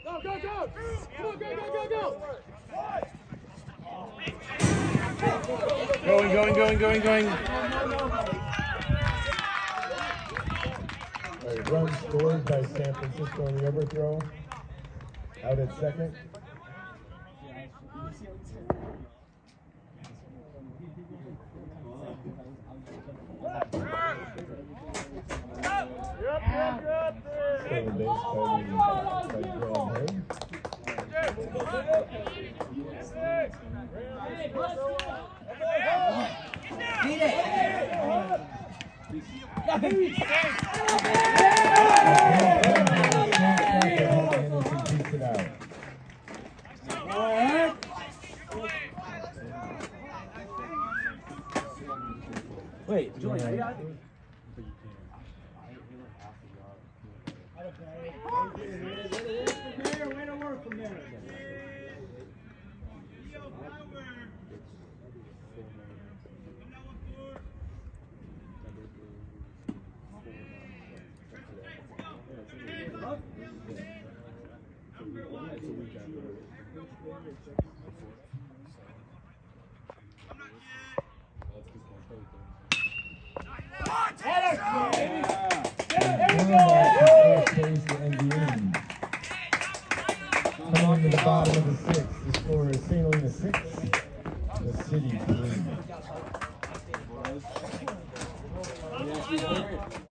Going. All right, run scored by San Francisco on the overthrow. Out at second. Stolen base by Grahama Hague. Beat it! Wait, Julian, are you out? Way to work from there. Coming to the bottom of the sixth, the score is St-Helena 6, the City 3.